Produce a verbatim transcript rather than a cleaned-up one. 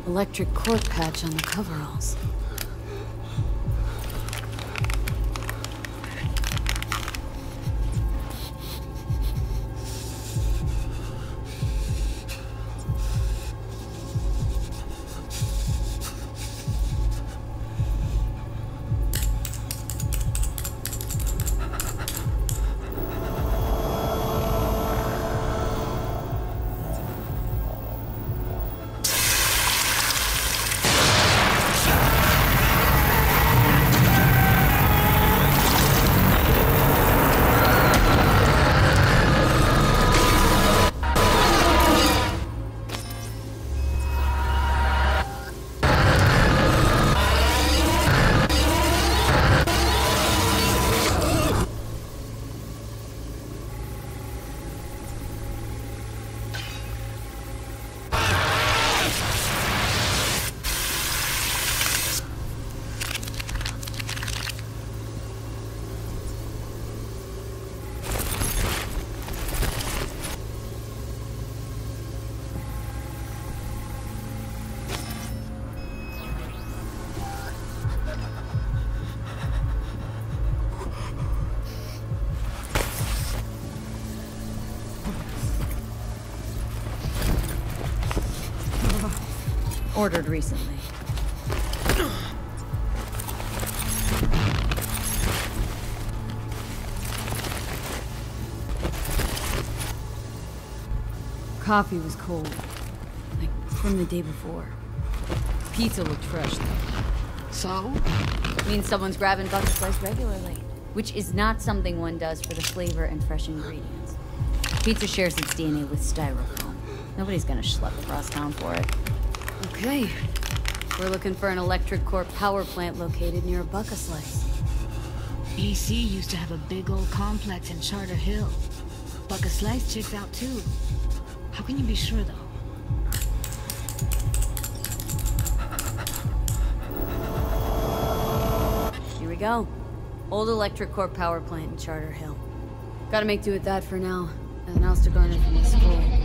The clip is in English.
Electric cord patch on the coveralls. Ordered recently. Coffee was cold, like from the day before. Pizza looked fresh though. So? Means someone's grabbing bucket slice regularly, which is not something one does for the flavor and fresh ingredients. Pizza shares its D N A with styrofoam. Nobody's gonna schlep across town for it. Okay. We're looking for an electric core power plant located near a bucket slice. B C used to have a big old complex in Charter Hill. Bucket Slice checks out too. How can you be sure though? Here we go. Old electric core power plant in Charter Hill. Gotta make do with that for now. Nothing else to garner from the school.